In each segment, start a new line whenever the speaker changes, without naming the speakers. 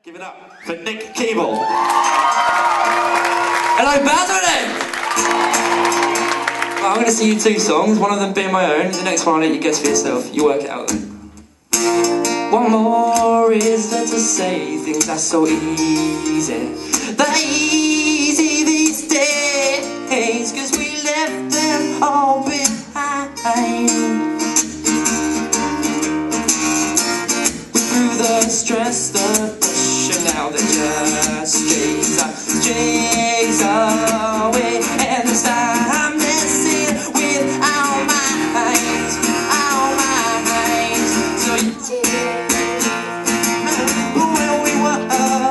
Give it up for Nic Keeble.
Hello, Basildon! Well, I'm going to sing you two songs, one of them being my own, the next one I'll let you guess for yourself. You work it out then. What more is there to say? Things are so easy. They're easy these days, 'cause we left them all behind. We threw the stress, the pressure, now they're just strays away. And this time let's sing with our minds, our minds. So you when we were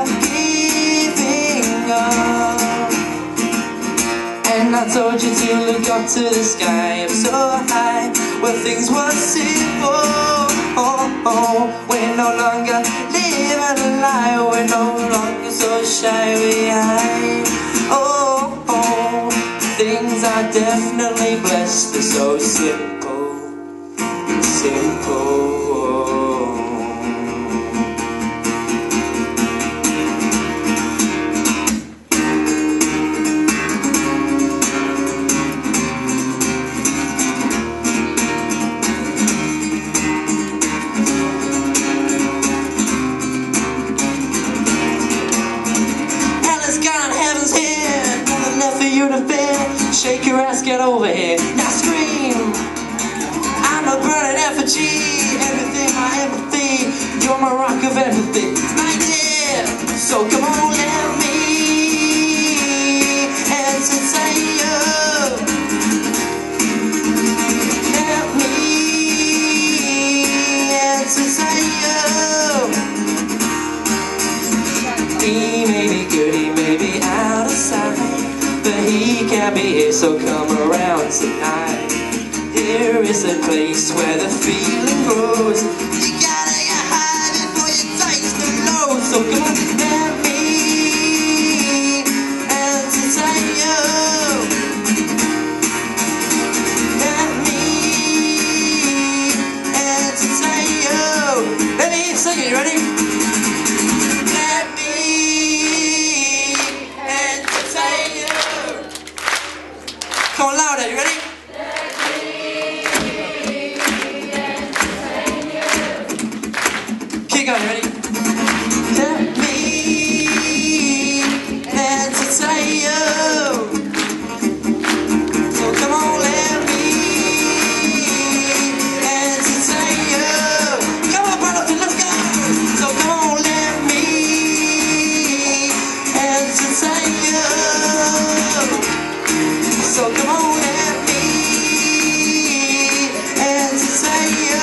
giving up, and I told you to look up to the sky, up so high, where things were simple. We're no longer living a lie, we're no longer so shy behind. Things are definitely blessed, they're so simple, simple. Shake your ass, get over here. Now scream. I'm a burning effigy. Everything, my empathy. You're my rock of empathy, my dear. So come on, let me entertain you. Let me entertain you. He may be good, he may be out of sight, but he can't be here, so come around tonight. Here is a place where the feeling grows. You gotta get high before you taste the low. So come on, let me entertain you. Let me entertain you. Let me sing it, you ready? Let me entertain you. Come on, louder, you ready? Let me entertain you. Keep going, you ready? Let me entertain you. So come on, let me entertain you. Come on, brother, let's go. So come on, let me entertain you. So come on, let me entertain you.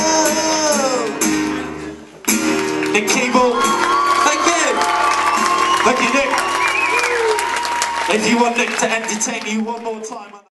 Nic Keeble.
Thank you.
Thank you, Nic. If you want Nic to entertain you one more time.